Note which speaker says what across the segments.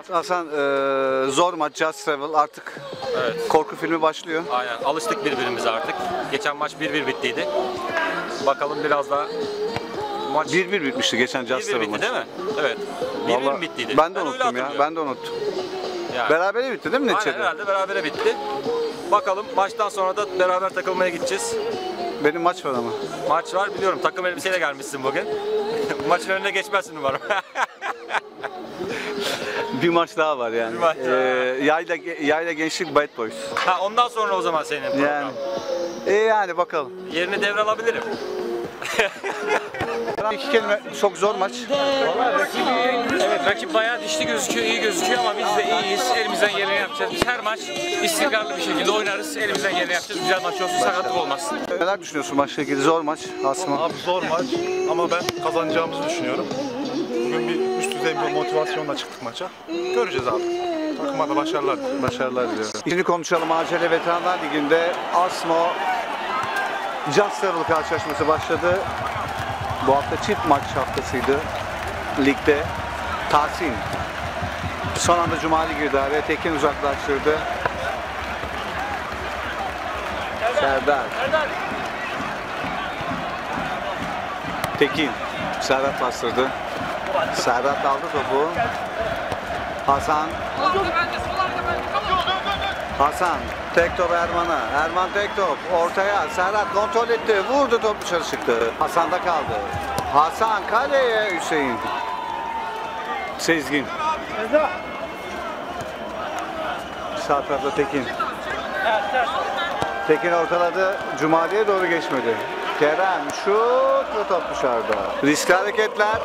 Speaker 1: Evet Hasan, zor maç, Just Travel artık
Speaker 2: Evet.
Speaker 1: korku filmi başlıyor.
Speaker 2: Aynen. Alıştık birbirimize artık. Geçen maç 1-1 bittiydi. Bakalım biraz daha maç
Speaker 1: 1-1 bitmişti geçen Just
Speaker 2: 1-1
Speaker 1: Travel
Speaker 2: bitti
Speaker 1: maçı.
Speaker 2: değil mi? Evet. 1-1
Speaker 1: Vallahi
Speaker 2: mi bittiydi?
Speaker 1: Ben de
Speaker 2: öyle
Speaker 1: unuttum ya,
Speaker 2: hatırlıyorum.
Speaker 1: ben de unuttum.
Speaker 2: Yani.
Speaker 1: Berabere bitti değil mi
Speaker 2: Aynen,
Speaker 1: neticede?
Speaker 2: herhalde berabere bitti. Bakalım maçtan sonra da beraber takılmaya gideceğiz.
Speaker 1: Benim maç var ama.
Speaker 2: Maç var biliyorum. Takım elbiseyle gelmişsin bugün. Maçın önüne geçmezsin umarım.
Speaker 1: Bir maç daha var yani.
Speaker 2: Bir maç daha.
Speaker 1: Yayla Gençlik Bad Boys.
Speaker 2: Ha, ondan sonra o zaman senin program.
Speaker 1: Yani. Yani bakalım.
Speaker 2: Yerini devralabilirim.
Speaker 1: İki kelime, çok zor maç.
Speaker 3: Evet, rakip bayağı dişli gözüküyor, iyi gözüküyor ama biz de iyiyiz. Elimizden geleni yapacağız. Biz her maç istikrarlı bir şekilde oynarız. Elimizden geleni yapacağız. Güzel maç olsun, sakatlık olmasın.
Speaker 1: Neler düşünüyorsun maçla ilgili? Zor maç Asma.
Speaker 4: Abi zor maç ama ben kazanacağımızı düşünüyorum. Bugün bir üst düzey bir motivasyonla çıktık maça. Göreceğiz abi. Takıma da başarılar diliyorum.
Speaker 1: Başarılar diliyorum. Şimdi konuşalım ACL Veteranlar Ligi'nde Asmo Just Travel karşılaşması başladı. Bu hafta çift maç haftasıydı ligde. Tahsin son anda Cumali girdi araya, Tekin uzaklaştırdı. Serdar. Tekin. Serhat bastırdı. Serhat aldı topu. Hasan. Hasan. Tek top Erman'a. Erman tek top. Ortaya. Serhat kontrol etti. Vurdu, top dışarı çıktı. Hasan'da kaldı. Hasan kaleye. Hüseyin. Sezgin. Sağ tarafta Tekin. Tekin ortaladı. Cumali'ye doğru geçmedi. Kerem şut ve top dışarıda. Riskli hareketler.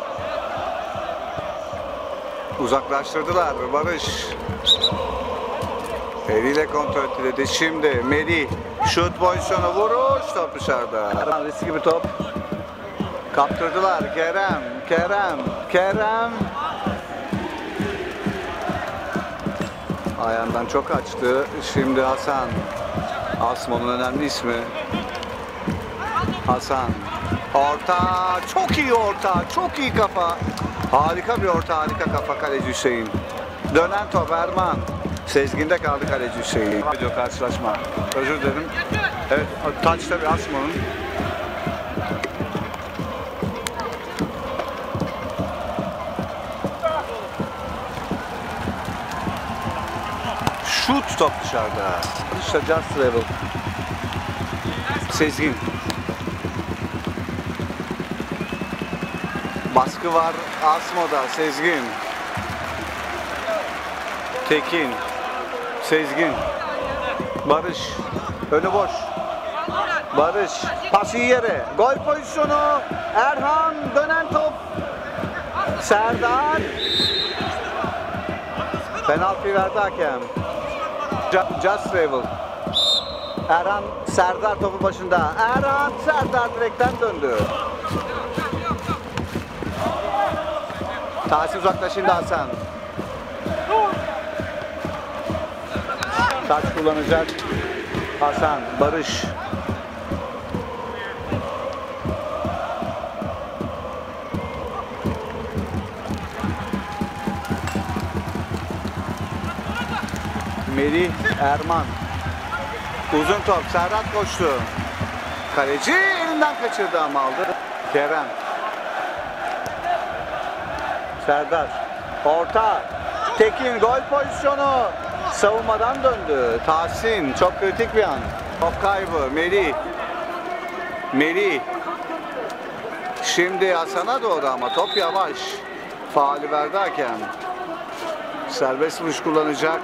Speaker 1: Uzaklaştırdılar. Barış. Eliyle kontrol edildi. Şimdi Melih. Şut pozisyonu, vuruş, top dışarıda. Riskli bir top. Kaptırdılar. Kerem. Ayağından çok açtı. Şimdi Hasan. Asmo'nun önemli ismi. Hasan. Orta. Çok iyi orta. Çok iyi kafa. Harika bir orta. Harika kafa kaleci Hüseyin. Dönen top Erman. Sezgin'de kaldı kaleci Hüseyin. Video karşılaşma. Özür dilerim. Evet. Taç tabii Asmo'nun. Şut, top dışarıda. İşte Just Travel. Sezgin. Baskı var Asmo'da. Sezgin. Tekin. Sezgin. Barış. Önü boş. Barış. Pası yere. Gol pozisyonu. Erhan. Dönen top. Serdar. Penaltı verdi hakem. Just Travel. Erhan, Serdar topu başında. Erhan, Serdar direkten döndü. Tahsin uzaklaşındı Hasan. Taç kullanacak. Hasan, Barış. Melih, Erman. Uzun top, Serhat koştu. Kaleci elinden kaçırdı ama aldı. Kerem. Serdar. Orta. Tekin, gol pozisyonu. Savunmadan döndü. Tahsin, çok kritik bir an. Top kaybı, Melih. Şimdi Hasan'a doğru ama top yavaş. Faali verdi hakem. Serbest vuruş kullanacak.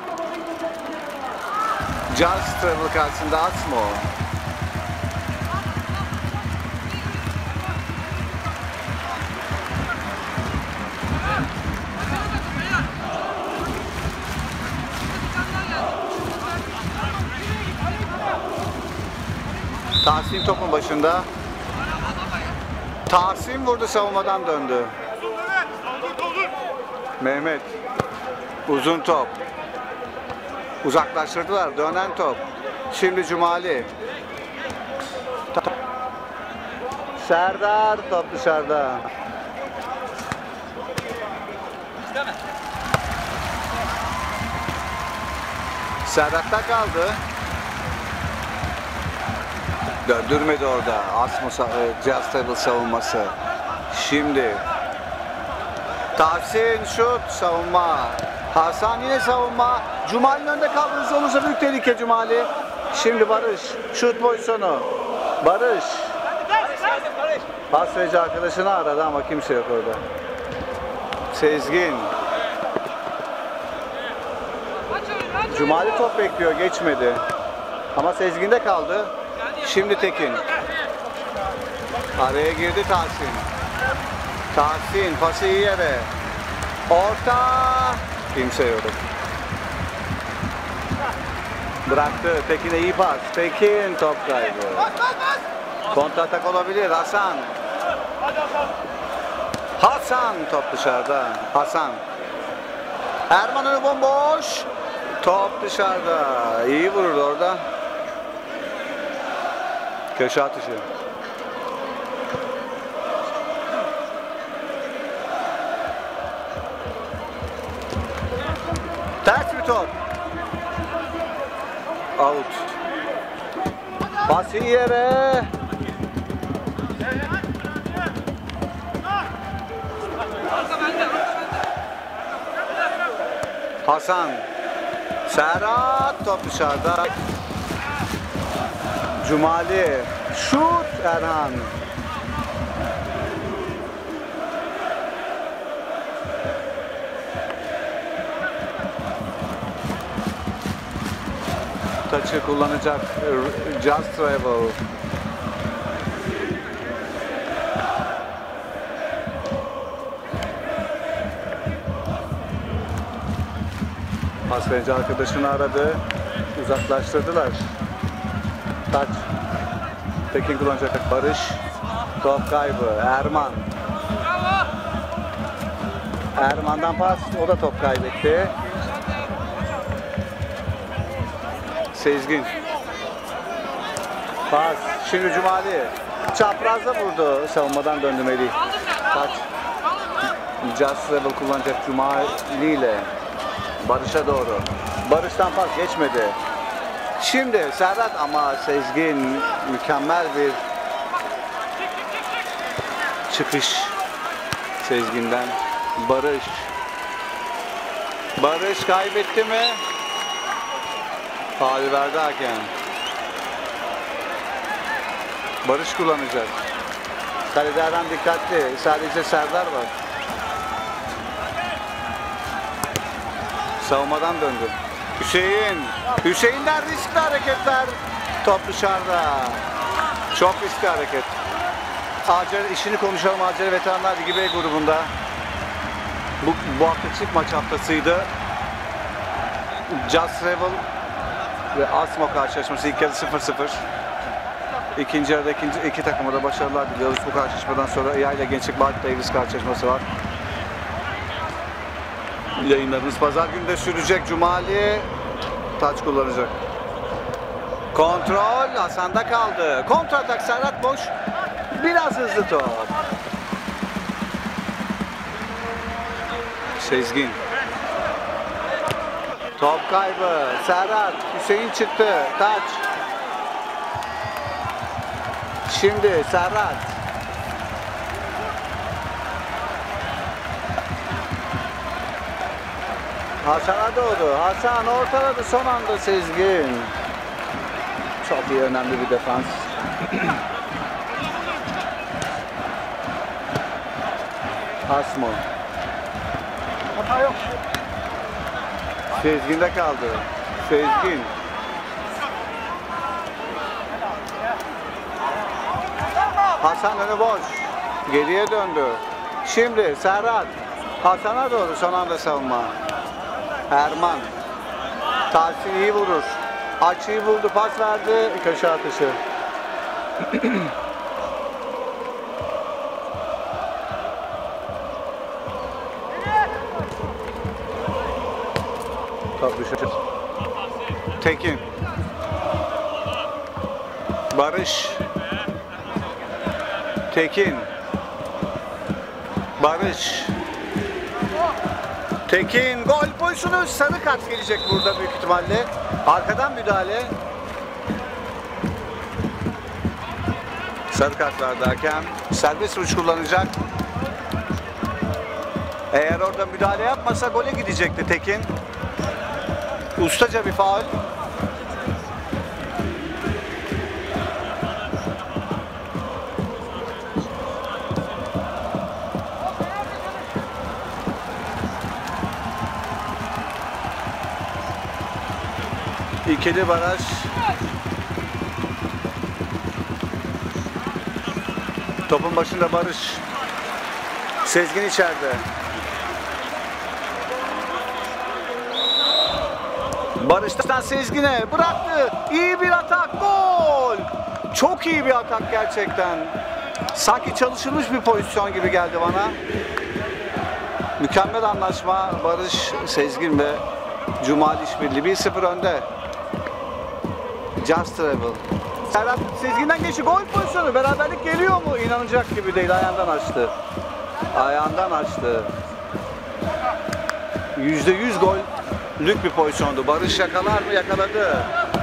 Speaker 1: Just Travel karşısında Asmo. Tahsin topun başında. Tahsin vurdu, savunmadan döndü. Mehmet. Uzun top. Uzaklaştırdılar. Dönen top. Şimdi Cumali. Serdar, top dışarıda. Serhat'ta kaldı. Döndürmedi orada. Asmo Just savunması. Şimdi Tahsin şut savunma. Hasan yine savunma. Cumali'nin önünde kaldı. Hızlı olursa büyük tehlike Cumali. Şimdi Barış. Şut pozisyonu. Barış. Pas verici arkadaşını aradı ama kimse yok orada. Sezgin. Cumali top bekliyor. Geçmedi. Ama Sezgin'de kaldı. Şimdi Tekin. Araya girdi Tahsin. Tahsin pası iyi yere. Orta. Kimse yok. Bıraktı. Tekin'e iyi pas. Tekin top kaybı. Kontratak olabilir. Hasan. Hasan top dışarıda. Hasan. Erman önü bomboş. Top dışarıda. İyi vurur orada. Köşe atışı. Ters bir top. Out. Pası yere. Hasan. Serhat top dışarıda. Cumali. Şut Erhan. Taçı kullanacak Just Travel. Pas verici arkadaşını aradı. Uzaklaştırdılar. Taç. Tekin kullanacak. Barış. Top kaybı. Erman. Erman'dan pas. O da top kaybetti. Sezgin. Pas. Şimdi Cumali. Çaprazda vurdu. Savunmadan döndü Melih. Taç. Just Level kullanacak Cumali ile. Barış'a doğru. Barış'tan pas geçmedi. Şimdi Serhat ama Sezgin mükemmel bir çıkış Sezgin'den. Barış. Barış kaybetti mi? Faul verdi hakem. Barış kullanacak. Kalede Erhan dikkatli. Sadece Serdar var. Savunmadan döndü. Hüseyin. Hüseyin'den riskli hareketler. Top dışarıda. Çok riskli hareket. Acele işini konuşalım. Acele Veteranlar Ligi B grubunda. Bu hafta çift maç haftasıydı. Just Travel ve Asmo karşılaşması ilk yarı 0-0. İkinci yarıda iki takıma da başarılar diliyoruz. Bu karşılaşmadan sonra Yayla Gençlik Bart Davis karşılaşması var. Yayınlarımız pazar günü de sürecek. Cumali taç kullanacak. Kontrol Hasan'da kaldı. Kontratak Serhat boş. Biraz hızlı top. Sezgin. Top kaybı. Serhat. Hüseyin çıktı. Taç. Şimdi Serhat. Hasan'a doğru. Hasan ortaladı son anda Sezgin. Çok iyi, önemli bir defans. Asmo. Hata yok. Sezgin'de kaldı. Sezgin. Hasan önü boş. Geriye döndü. Şimdi Serhat. Hasan'a doğru son anda savunma. Erman. Tahsin iyi vurur. Açıyı buldu, pas verdi. Köşe atışı. Top dışarı. Tekin. Barış. Tekin. Barış. Tekin gol pozisyonu, sarı kart gelecek burada büyük ihtimalle. Arkadan müdahale. Sarı kart verdi hakem. Serbest vuruş kullanacak. Eğer orada müdahale yapmasa gole gidecekti Tekin. Ustaca bir faul. İkili baraj. Topun başında Barış. Sezgin içeride. Barış'tan Sezgin'e bıraktı. İyi bir atak. Gol. Çok iyi bir atak gerçekten. Sanki çalışılmış bir pozisyon gibi geldi bana. Mükemmel anlaşma. Barış, Sezgin ve Cumali işbirliği 1-0 önde. Just Travel. Serhat Sezgin'den geçti. Gol pozisyonu. Beraberlik geliyor mu? İnanılacak gibi değil. Ayağından açtı. Ayağından açtı. %100 gollük bir pozisyondu. Barış yakalar mı? Yakaladı.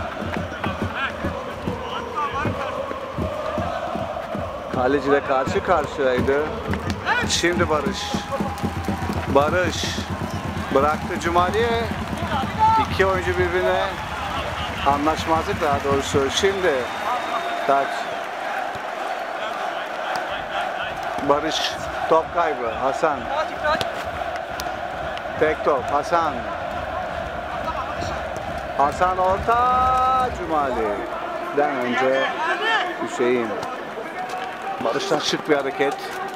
Speaker 1: Kaleciyle karşı karşıyaydı. Şimdi Barış. Barış bıraktı Cumali'ye. İki oyuncu birbirine anlaşmazlık daha doğrusu. Şimdi taç. Barış top kaybı. Hasan. Tek top. Hasan. Hasan orta. Cumali'den önce Hüseyin. Barış'tan şık bir hareket.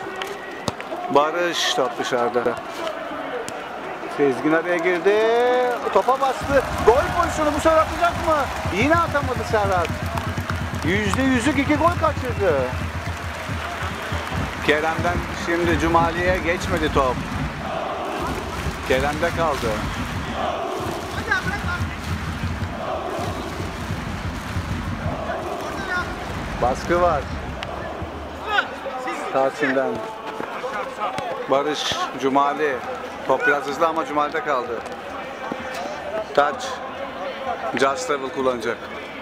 Speaker 1: Barış top dışarıda. Sezgin araya girdi. Topa bastı. Gol pozisyonu bu sefer atacak mı? Yine atamadı Serhat. %100'lük 2 gol kaçırdı. Kerem'den şimdi Cumali'ye geçmedi top. Kerem'de kaldı. Baskı var. Tahsin'den. Barış, Cumali. Top biraz hızlı ama Cumali'de kaldı. Taç. Just Level kullanacak.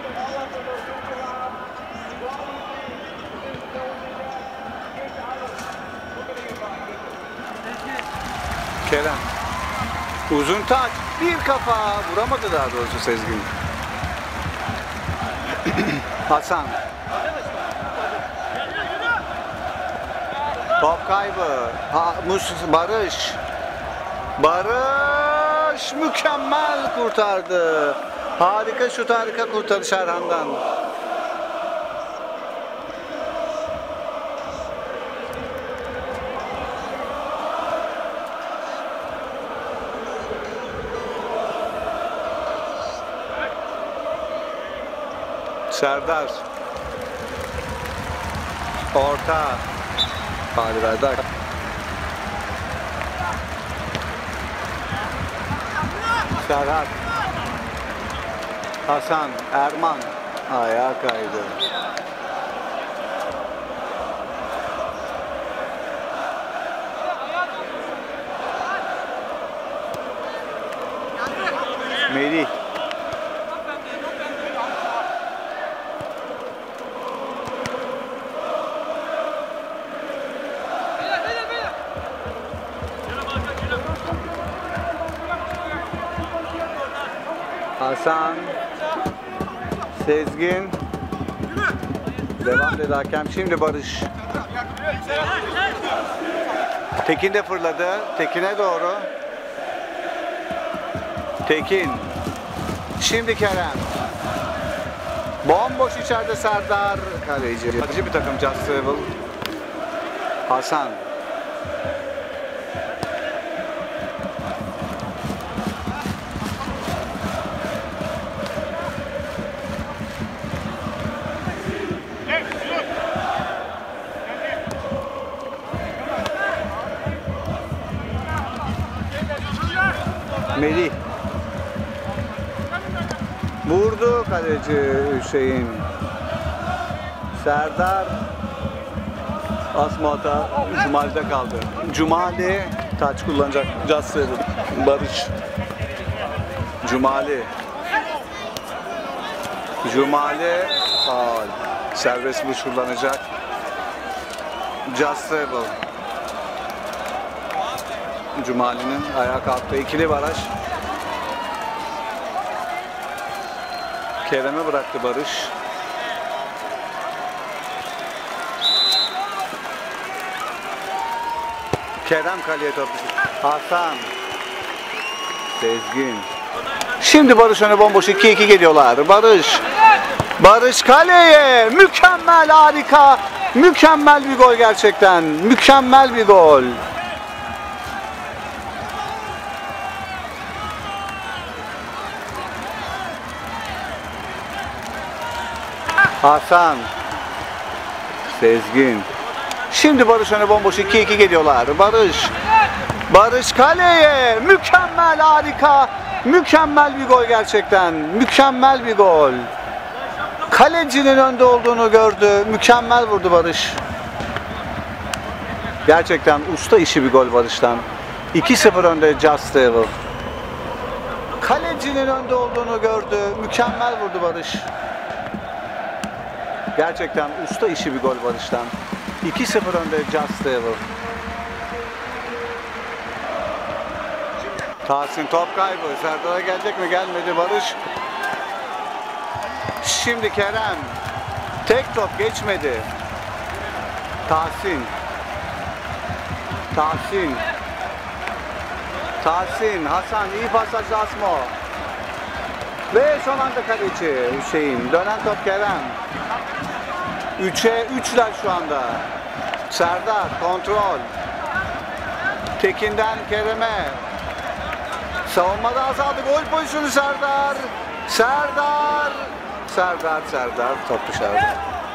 Speaker 1: Kerem. Uzun taç. Bir kafa. Vuramadı daha doğrusu Sezgin. Hasan. Top kaybı. Barış. Barış mükemmel kurtardı. Harika şut, harika kurtarış Erhan'dan. Serdar. Orta. Hadi verdi. Serhat. Hasan. Erman. Ayağa kaydı. Melih. Hasan, Sezgin, devam dedi hakem. Şimdi Barış. Tekin de fırladı. Tekin'e doğru. Tekin. Şimdi Kerem. Bomboş içeride Serdar. Kaleci. Acı bir takım Just Travel. Hasan. Melih. Vurdu kaleci Hüseyin. Serdar. Asma hata Cumali'de kaldı. Cumali Taç kullanacak Justin. Barış. Cumali. Cumali. Faul. Serbest vuruş kullanacak. Justin. Cumali'nin ayağa kalktığı ikili baraj. Kerem'e bıraktı Barış. Kerem kaleye topu. Hasan. Sezgin. Şimdi Barış öne bomboş 2-2 geliyorlar. Barış. Barış kaleye. Mükemmel, harika. Mükemmel bir gol gerçekten. Mükemmel bir gol. Hasan. Sezgin. Şimdi Barış öne bomboş 2-2 geliyorlar. Barış. Barış kaleye. Mükemmel, harika. Mükemmel bir gol gerçekten. Mükemmel bir gol. Kalecinin önde olduğunu gördü. Mükemmel vurdu Barış. Gerçekten usta işi bir gol Barış'tan. 2-0 önde Just Devil. Kalecinin önde olduğunu gördü. Mükemmel vurdu Barış. Gerçekten usta işi bir gol Barış'tan. 2-0 önde Just Devil. Tahsin top kaybı. Serdar'a gelecek mi? Gelmedi Barış. Şimdi Kerem. Tek top geçmedi. Tahsin. Tahsin. Tahsin. Hasan. İyi pasaj Asmo. Ve son anda kaleci Hüseyin. Dönen top Kerem. 3'e 3'ler şu anda. Serdar kontrol. Tekin'den Kerem'e. Savunmada azaldı. Gol pozisyonu Serdar. Serdar. Serdar. Top dışarıda.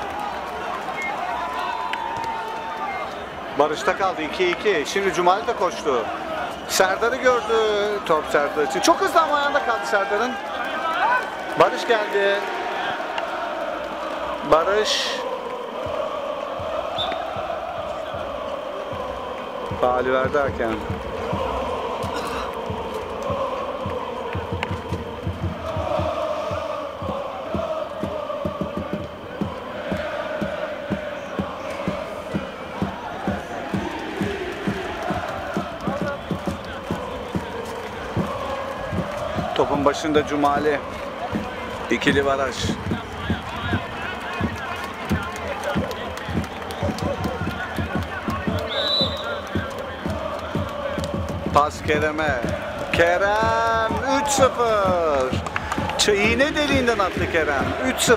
Speaker 1: Barış'ta kaldı 2-2. Şimdi Cumali de koştu. Serdar'ı gördü. Top Serdar için. Çok hızlı ama ayağında kaldı Serdar'ın. Barış geldi. Barış. Faali verdi hakem. Topun başında Cumali. İkili baraj. Pas Kerem'e. Kerem 3-0. İğne deliğinden attı Kerem. 3-0.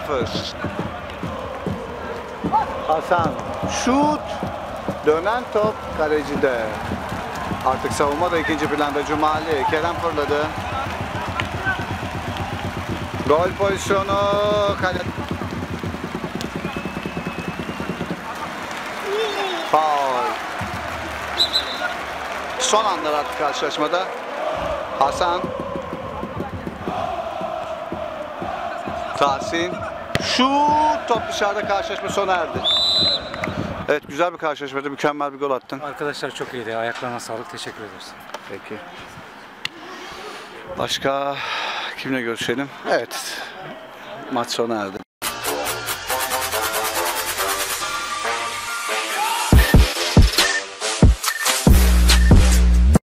Speaker 1: Hasan. Şut. Dönen top kalecide. Artık savunma da ikinci planda Cumali. Kerem fırladı. Gol pozisyonu. Faul. Son anlar artık karşılaşmada. Hasan. Tahsin. Şut. Top dışarıda, karşılaşma sona erdi. Evet, güzel bir karşılaşmada mükemmel bir gol attın.
Speaker 3: Arkadaşlar çok iyiydi. Ayaklarına sağlık. Teşekkür ederiz.
Speaker 1: Peki. Başka kimle görüşelim? Evet. Maç sona erdi.